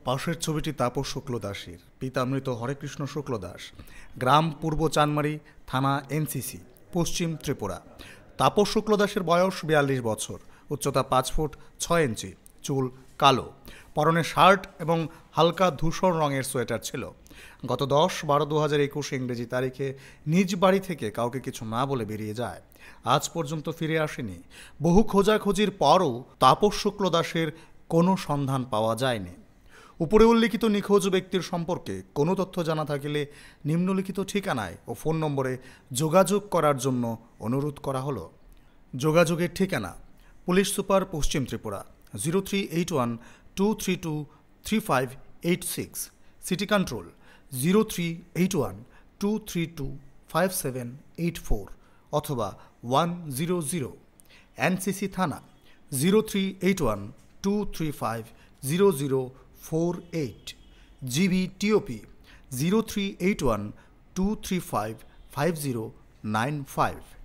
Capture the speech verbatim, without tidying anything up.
পাশের ছবিটি তাপস শুক্লদাসের। পিতা মৃত হরেকৃষ্ণ শুক্লদাস। গ্রাম পূর্ব চানমারি, থানা এনসিসি, পশ্চিম ত্রিপুরা। তাপস শুক্লদাসের বয়স বিয়াল্লিশ বছর, উচ্চতা পাঁচ ফুট ছয় ইঞ্চি, চুল কালো, পরনে শার্ট এবং হালকা ধূসর রঙের সোয়েটার ছিল। গত দশ বারো দু হাজার একুশ ইংরেজি তারিখে নিজ বাড়ি থেকে কাউকে কিছু না বলে বেরিয়ে যায়। আজ পর্যন্ত ফিরে আসেনি। বহু খোঁজাখুঁজির পরও তাপস শুক্লদাসের কোনো সন্ধান পাওয়া যায়নি। উপরে উল্লিখিত নিখোঁজ ব্যক্তির সম্পর্কে কোনো তথ্য জানা থাকলে নিম্নলিখিত ঠিকানায় ও ফোন নম্বরে যোগাযোগ করার জন্য অনুরোধ করা হলো। যোগাযোগের ঠিকানা: পুলিশ সুপার, পশ্চিম Tripura, zero three eight one two three two three five eight six. City control, zero three eight one two three two five seven eight four অথবা ওয়ান জিরো জিরো। এনসিসি থানা, zero three eight one two three five zero zero four eight. GB TOP, zero three eight one two three five five zero nine five.